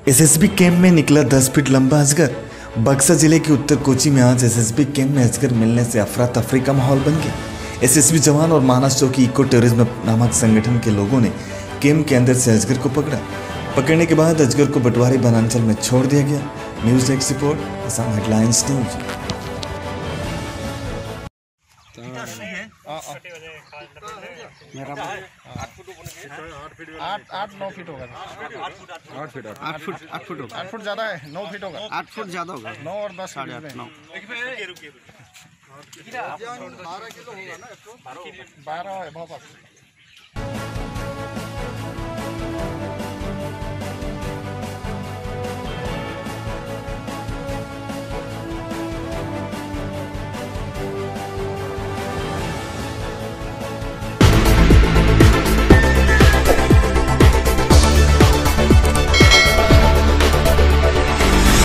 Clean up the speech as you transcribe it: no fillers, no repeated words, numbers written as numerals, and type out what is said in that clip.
SSB camp में निकला 10 feet लंबा अजगर। बक्सर जिले के उत्तर कोची में आज एसएसबी कैंप में अजगर मिलने से अफरा तफरी का माहौल बन गया। एसएसबी जवान और मानस चौकी इको टूरिज्म नामक संगठन के लोगों ने कैंप के अंदर से अजगर को पकड़ा। पकड़ने के बाद अजगर को बटवारी वनांचल में छोड़ दिया गया। News desk report, Assam headlines news. आठ 9 फीट होगा। 8 फुट ज्यादा है। 9 फीट होगा। 8 फुट ज्यादा होगा। 9 और 10 8.5 9 12 है बहुत।